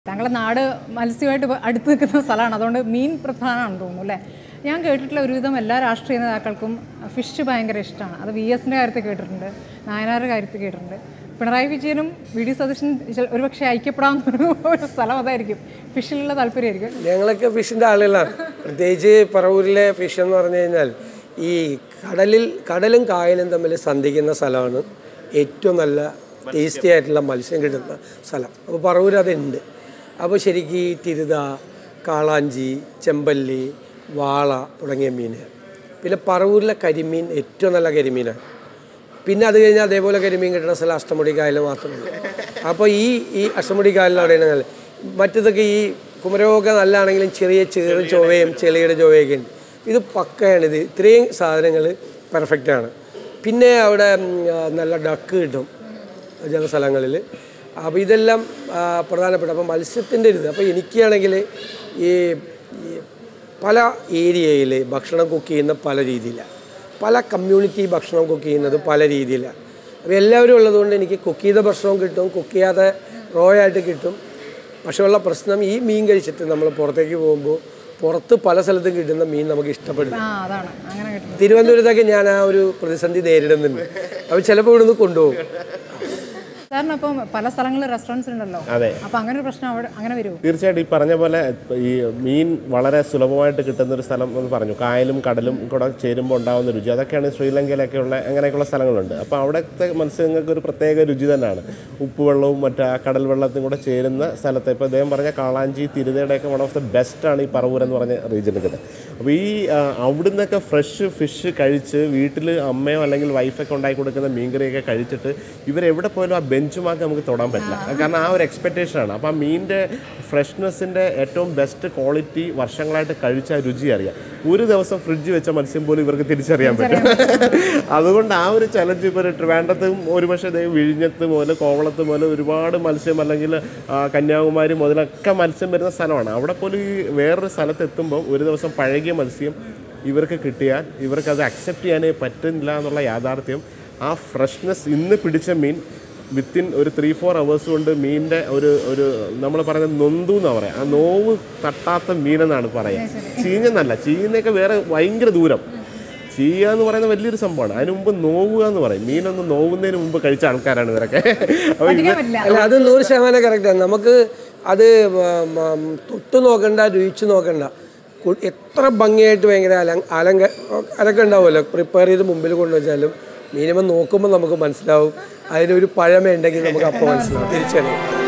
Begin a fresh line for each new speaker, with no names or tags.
താങ്കളുടെ നാട് മത്സ്യമായിട്ട് അടുത്ത് നിൽക്കുന്ന സ്ഥലമാണ്, അതുകൊണ്ട് മീൻ പ്രധാനമാണെന്ന് തോന്നുന്നു അല്ലേ? ഞാൻ കേട്ടിട്ടുള്ള ഒരുവിധം എല്ലാ രാഷ്ട്രീയ നേതാക്കൾക്കും ഫിഷ് ഭയങ്കര ഇഷ്ടമാണ്. അത് VSൻ്റെ കാര്യത്തിൽ കേട്ടിട്ടുണ്ട്, നായനാരുടെ കാര്യത്തിൽ കേട്ടിട്ടുണ്ട്. പിണറായി വിജയനും VD സതീശനും ഒരുപക്ഷെ ഐക്യപ്പെടാവുന്ന ഒരു സ്ഥലം അതായിരിക്കും, ഫിഷിലുള്ള താല്പര്യമായിരിക്കും.
ഞങ്ങളൊക്കെ ഫിഷിൻ്റെ ആളുകളാണ്. പ്രത്യേകിച്ച് പറവൂരിലെ ഫിഷ് എന്ന് പറഞ്ഞു കഴിഞ്ഞാൽ ഈ കടലും കായലും തമ്മിൽ സന്ധിക്കുന്ന സ്ഥലമാണ് ഏറ്റവും നല്ല ടേസ്റ്റി ആയിട്ടുള്ള മത്സ്യം കിട്ടുന്ന സ്ഥലം. അപ്പോൾ പറവൂർ അതുണ്ട്. അപ്പോൾ ശരിക്കും ഈ തിരുത, കാളാഞ്ചി, ചെമ്പല്ലി, വാള തുടങ്ങിയ മീൻ. പിന്നെ പറവൂരിലെ കരിമീൻ ഏറ്റവും നല്ല കരിമീനാണ്. പിന്നെ അത് കഴിഞ്ഞാൽ അതേപോലെ കരിമീൻ കിട്ടുന്ന സ്ഥലം അഷ്ടമുടി കായൽ മാത്രമേ. അപ്പോൾ ഈ അഷ്ടമുടി കായലിലവിടെയാണ്. മറ്റതൊക്കെ ഈ കുമരകമൊക്കെ നല്ലതാണെങ്കിലും ചെറിയ ചേറും ചൊവ്വയും ചെളിയുടെ ചൊവ്വയൊക്കെ ഉണ്ട്. ഇത് പക്കയാണിത്. ഇത്രയും സാധനങ്ങൾ പെർഫെക്റ്റാണ്. പിന്നെ അവിടെ നല്ല ഡക്ക് കിട്ടും ചില സ്ഥലങ്ങളിൽ. അപ്പോൾ ഇതെല്ലാം പ്രധാനപ്പെട്ട. അപ്പോൾ മത്സ്യത്തിൻ്റെ ഒരു ഇത്. അപ്പോൾ എനിക്കാണെങ്കിൽ ഈ പല ഏരിയയിൽ ഭക്ഷണം കുക്ക് ചെയ്യുന്ന പല രീതിയിലാണ്, പല കമ്മ്യൂണിറ്റി ഭക്ഷണം കുക്ക് ചെയ്യുന്നത് പല രീതിയിലാണ്. അപ്പോൾ എല്ലാവരും ഉള്ളതുകൊണ്ട് എനിക്ക് കുക്ക് ചെയ്ത ഭക്ഷണവും കിട്ടും, കുക്ക് ചെയ്യാതെ റോ ആയിട്ട് കിട്ടും. പക്ഷേ ഉള്ള പ്രശ്നം ഈ മീൻ കഴിച്ചിട്ട് നമ്മൾ പുറത്തേക്ക് പോകുമ്പോൾ പുറത്ത് പല സ്ഥലത്തും കിട്ടുന്ന മീൻ നമുക്ക് ഇഷ്ടപ്പെടും. തിരുവനന്തപുരത്തൊക്കെ ഞാൻ ആ ഒരു പ്രതിസന്ധി നേരിടുന്നുണ്ട്. അപ്പോൾ ചിലപ്പോൾ ഇവിടുന്ന് കൊണ്ടുപോകും.
സാറിന് അപ്പം പല സ്ഥലങ്ങളിൽ റെസ്റ്റോറൻറ്റ്സ് ഉണ്ടല്ലോ, അപ്പോൾ അങ്ങനെ ഒരു പ്രശ്നം അവിടെ അങ്ങനെ വരുമോ?
തീർച്ചയായിട്ടും. ഈ പറഞ്ഞ പോലെ ഈ മീൻ വളരെ സുലഭമായിട്ട് കിട്ടുന്നൊരു സ്ഥലം എന്ന് പറഞ്ഞു, കായലും കടലും കൂടെ ചേരുമ്പോൾ ഉണ്ടാകുന്ന രുചി, അതൊക്കെയാണ് ശ്രീലങ്കയിലൊക്കെ ഉള്ള അങ്ങനെയൊക്കെയുള്ള സ്ഥലങ്ങളുണ്ട്. അപ്പോൾ അവിടുത്തെ മത്സ്യങ്ങൾക്ക് ഒരു പ്രത്യേക രുചി തന്നെയാണ്. ഉപ്പുവെള്ളവും മറ്റു കടൽ വെള്ളത്തും കൂടെ ചേരുന്ന സ്ഥലത്ത് ഇപ്പോൾ അദ്ദേഹം പറഞ്ഞ കാളാഞ്ചി, തിരുതയുടെയൊക്കെ വൺ ഓഫ് ദ ബെസ്റ്റാണ് ഈ പറവൂർ എന്ന് പറഞ്ഞ റീജിയനൊക്കെ. അപ്പോൾ ഈ അവിടുന്നൊക്കെ ഫ്രഷ് ഫിഷ് കഴിച്ച് വീട്ടിൽ അമ്മയോ അല്ലെങ്കിൽ വൈഫൊക്കെ ഉണ്ടാക്കി കൊടുക്കുന്ന മീൻകറിയൊക്കെ കഴിച്ചിട്ട് ഇവരെവിടെ പോയാലും ആ ബെഞ്ച് മാർക്ക് നമുക്ക് തൊടാൻ പറ്റില്ല. കാരണം ആ ഒരു എക്സ്പെക്റ്റേഷനാണ്. അപ്പോൾ ആ മീനിൻ്റെ ഫ്രഷ്നെസ്സിൻ്റെ ഏറ്റവും ബെസ്റ്റ് ക്വാളിറ്റി വർഷങ്ങളായിട്ട് കഴിച്ച രുചി അറിയാം. ഒരു ദിവസം ഫ്രിഡ്ജ് വെച്ച മത്സ്യം പോലും ഇവർക്ക് തിരിച്ചറിയാൻ പറ്റും. അതുകൊണ്ട് ആ ഒരു ചലഞ്ച് ഇപ്പോൾ ട്രിവാൻഡ്രത്തും ഒരുപക്ഷെ വിഴിഞ്ഞത്ത് മുതൽ കോവളത്ത് മുതൽ ഒരുപാട് മത്സ്യം, അല്ലെങ്കിൽ കന്യാകുമാരി മുതലൊക്കെ മത്സ്യം വരുന്ന സ്ഥലമാണ്. അവിടെ പോലും ഈ വേറൊരു സ്ഥലത്ത് എത്തുമ്പോൾ ഒരു ദിവസം പഴകിയ മത്സ്യം ഇവർക്ക് കിട്ടിയാൽ ഇവർക്കത് അക്സെപ്റ്റ് ചെയ്യാനേ പറ്റുന്നില്ല എന്നുള്ള യാഥാർത്ഥ്യം. ആ ഫ്രഷ്നെസ് ഇന്ന് പിടിച്ച മീൻ വിത്തിൻ ഒരു 3-4 hours കൊണ്ട് മീനിൻ്റെ ഒരു നമ്മൾ പറയുന്നത് നൊന്തു എന്നാണ് പറയുക. ആ നോവ് തട്ടാത്ത മീനെന്നാണ് പറയുക. ചീഞ്ഞെന്നല്ല, ചീഞ്ഞൊക്കെ വേറെ ഭയങ്കര ദൂരം. ചീയ എന്ന് പറയുന്ന വലിയൊരു സംഭവമാണ്. അതിന് മുമ്പ് നോവുക എന്ന് പറയും. മീനൊന്ന് നോവുന്നതിന് മുമ്പ് കഴിച്ച ആൾക്കാരാണ് ഇവരൊക്കെ.
അല്ല, അത് 100% കറക്റ്റാണ്. നമുക്ക് അത് തൊട്ട് നോക്കണ്ട, രുചിച്ച് നോക്കണ്ട. എത്ര ഭംഗിയായിട്ട് ഭയങ്കര അലങ്ക ഉണ്ടാവുമല്ലോ, പ്രിപ്പയർ ചെയ്ത് മുമ്പിൽ കൊണ്ടുവച്ചാലും മിനിമം നോക്കുമ്പോൾ നമുക്ക് മനസ്സിലാവും അതിനൊരു പഴമയുണ്ടെങ്കിൽ നമുക്ക് അപ്പോൾ മനസ്സിലാവും, തിരിച്ചറിയാം.